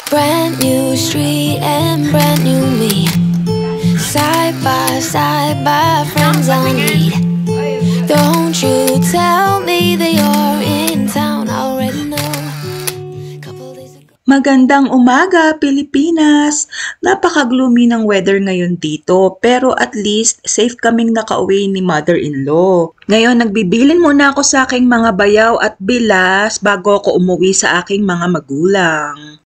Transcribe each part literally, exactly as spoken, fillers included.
Brand new street and brand new me. Side by side by friends I need. Don't you tell me that you're in town, I already know. Magandang umaga, Pilipinas! Napaka-gloomy ng weather ngayon dito, pero at least safe kaming nakauwi ni mother-in-law. Ngayon, nagbibilin muna ako sa aking mga bayaw at bilas bago ako umuwi sa aking mga magulang.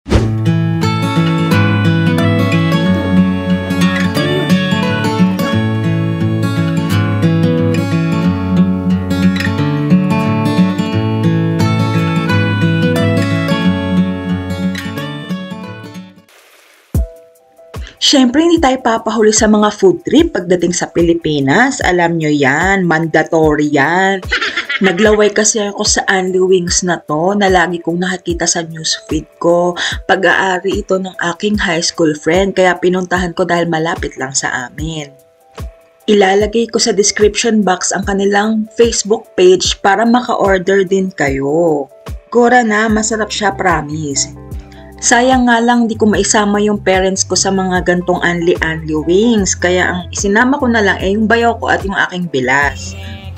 Siyempre, hindi tayo papahuli sa mga food trip pagdating sa Pilipinas. Alam nyo yan, mandatory yan. Naglaway kasi ako sa Only Wings na to na lagi kong nakikita sa newsfeed ko. Pag-aari ito ng aking high school friend, kaya pinuntahan ko dahil malapit lang sa amin. Ilalagay ko sa description box ang kanilang Facebook page para maka-order din kayo. Gora na, masarap siya, promise. Sayang nga lang di ko maisama yung parents ko sa mga gantong Only-Only Wings. Kaya ang isinama ko na lang ay yung bayaw ko at yung aking bilas.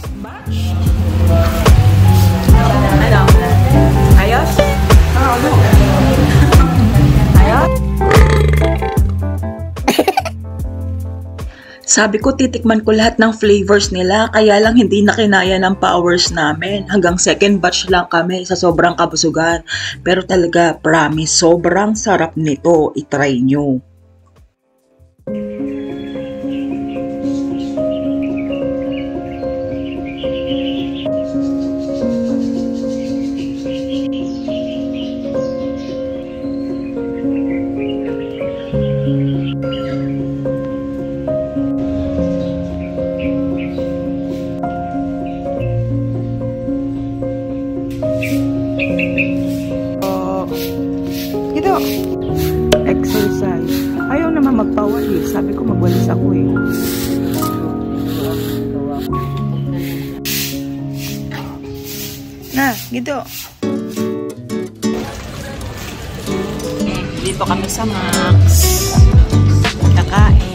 Ano? Ayos? Ano? Ayos? Sabi ko titikman ko lahat ng flavors nila, kaya lang hindi na kinaya ng powers namin. Hanggang second batch lang kami sa sobrang kabusugan. Pero talaga, promise, sobrang sarap nito. I-try nyo. Exercise. Ayaw naman magpawalis. Sabi ko magwalis ako eh. Na, gito. Dito kami sa Max. Kakain.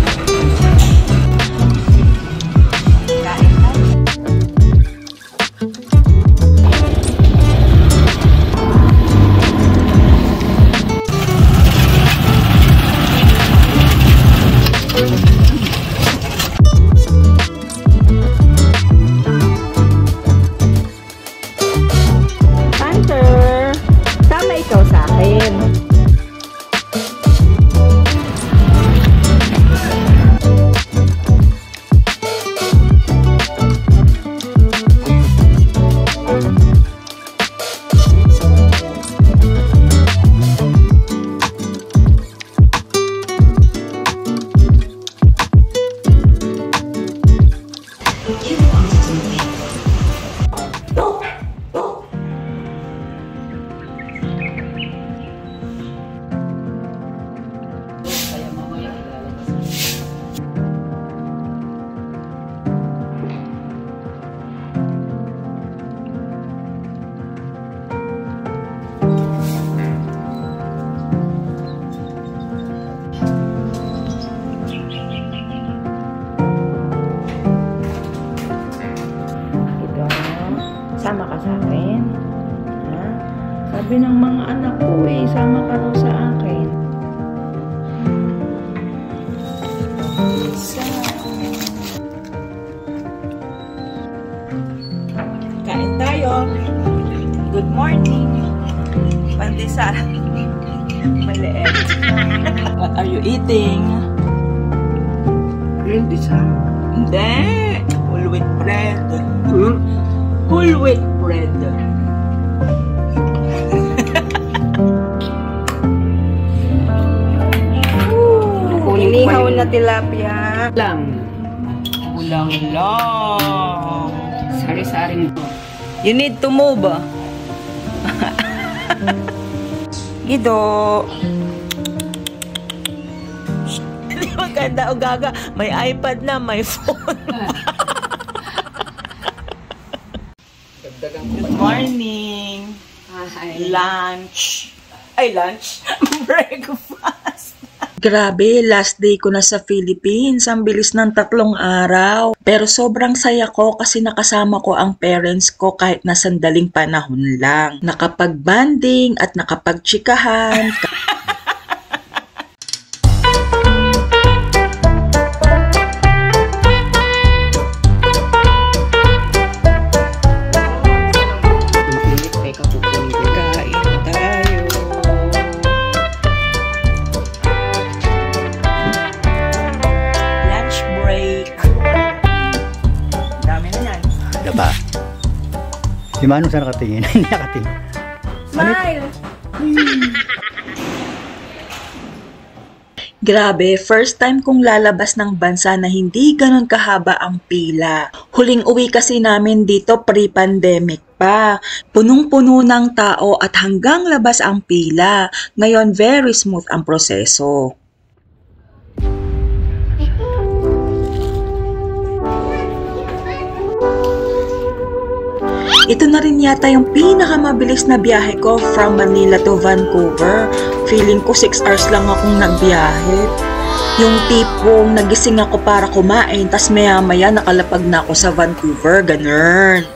Sama ka sa akin. Ha? Sabi ng mga anak ko eh, sama ka raw sa akin. Isa. Kain tayo. Good morning. Pandesal. Maliit. What are you eating? Pandesal. Hindi. Whole wheat bread. Hmm? Whole wheat bread. Inihaw na tilapia. Lang. Ulang lang. Sari-saring. You need to move. Gido. Hindi maganda o gaga. May iPad na, may phone. Good morning. Hi. Lunch. Ay, lunch. Breakfast. Grabe, last day ko na sa Philippines. Ang bilis ng tatlong araw. Pero sobrang saya ko kasi nakasama ko ang parents ko kahit na sandaling panahon lang. Nakapag-banding at nakapag-chikahan. Ba? Si Manong saan nakatingin? Hindi nakatingin. Smile! Grabe, first time kong lalabas ng bansa na hindi ganon kahaba ang pila. Huling uwi kasi namin dito pre-pandemic pa. Punong-puno ng tao at hanggang labas ang pila. Ngayon, very smooth ang proseso. Ito na rin yata yung pinakamabilis na biyahe ko from Manila to Vancouver. Feeling ko six hours lang akong nagbiyahe. Yung tipong nagising ako para kumain, tas maya maya nakalapag na ako sa Vancouver, ganun.